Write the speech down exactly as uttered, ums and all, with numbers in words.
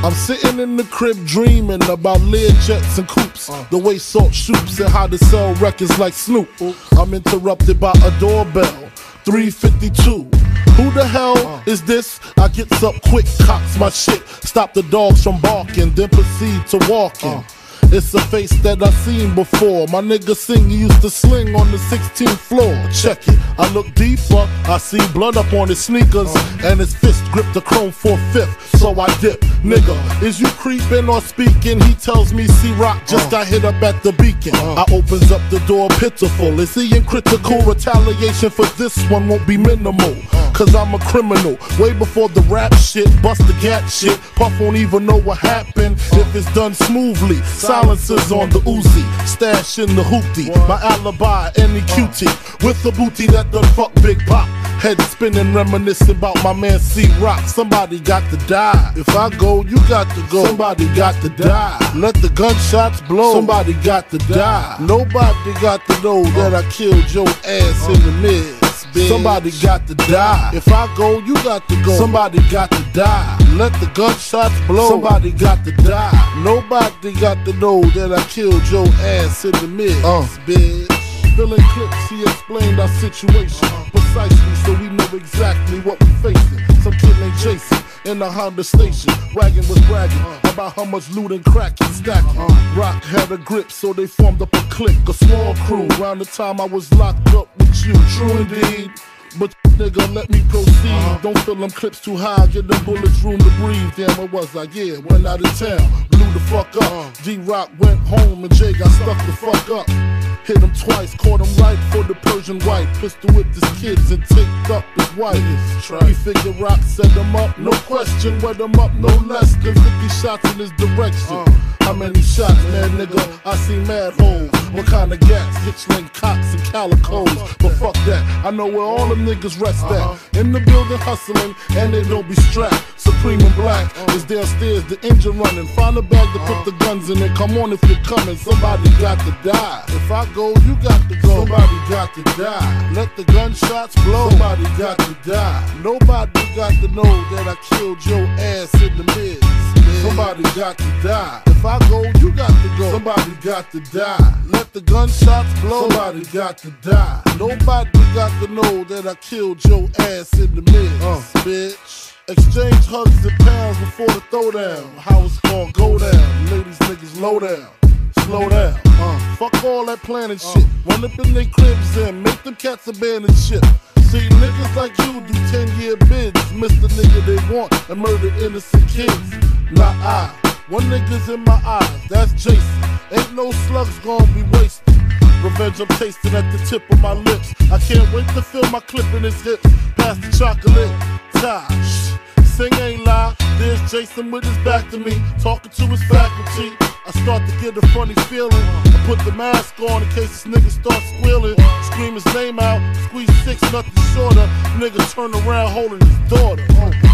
I'm sitting in the crib dreaming about Learjets and coupes, uh. the way Salt shoots and how to sell records like Snoop. I'm interrupted by a doorbell, three fifty-two. Who the hell uh. is this? I gets up quick, cocks my shit, stop the dogs from barking, then proceed to walking. Uh. It's a face that I seen before. My nigga Sing used to sling on the sixteenth floor. Check it, I look deeper, I see blood up on his sneakers, uh. and his fist gripped the chrome four-fifth. So I dip, nigga, is you creeping or speaking? He tells me C-Rock just uh. got hit up at the Beacon. uh. I opens up the door pitiful. Is he in critical? Retaliation for this one won't be minimal, uh. cause I'm a criminal. Way before the rap shit, bust the gat shit. Puff won't even know what happened uh. if it's done smoothly. Silencers on the Uzi, stash in the hoopty. My alibi, any cutie, with the booty that done fuck Big Pop. Head spinning, reminiscing about my man C-Rock. Somebody got to die. If I go, you got to go. Somebody got to die. Let the gunshots blow. Somebody got to die. Nobody got to know that I killed your ass in the mid. Bitch. Somebody got to die. If I go, you got to go. Somebody got to die. Let the gunshots blow. Somebody got to die. Nobody got to know that I killed your ass in the mid, uh. bitch. Filling clips, he explained our situation uh. precisely, so we know exactly what we facing. Some kid named Jason in a Honda station, wagon was bragging uh. about how much loot and crack he's stacking. Uh. Rock had a grip, so they formed up a clique, a small crew. Around the time I was locked up with you, true indeed. But nigga, let me proceed. Uh-huh. Don't fill them clips too high, get them bullets room to breathe. Damn, what was I? Yeah, went out of town, blew the fuck up. Uh-huh. D-Rock went home and Jay got stuck the fuck up. Hit him twice, caught him right for the Persian white. Pistol whipped his kids and taped up his wife. We figure Rock set him up, no question. Wet him up no less than fifty shots in his direction. Uh-huh. How many shots, man, nigga? I see mad holes. What kind of gas? Hitchling, cocks, and calicos. But fuck that, I know where all them niggas rest at. In the building hustling, and they don't be strapped. Supreme and Black is downstairs, the engine running. Find a bag to put the guns in it. Come on if you're coming, somebody got to die. If I go, you got to go. Somebody got to die. Let the gunshots blow. Somebody got to die. Nobody got to know that I killed your ass in the mid. Somebody got to die. If I go, you got to go. Somebody got to die. Let the gunshots blow. Somebody got to die. Nobody got to know that I killed your ass in the mid, uh, bitch. Exchange hugs and pounds before the throwdown. How it's gonna go down? Ladies, niggas, low down. Slow down. Uh, fuck all that planning uh, shit. Run up in their cribs and make them cats abandon shit. See, niggas like you do ten year bids. Miss the nigga they want and murder innocent kids. Not I. One nigga's in my eyes, that's Jason. Ain't no slugs gonna be wasted. Revenge I'm tasting at the tip of my lips. I can't wait to feel my clip in his hips. Pass the chocolate, Tosh. Sing ain't lie, there's Jason with his back to me, talking to his faculty. I start to get a funny feeling. I put the mask on in case this nigga starts squealing. Scream his name out, squeeze six, nothing shorter. Nigga turn around holding his daughter.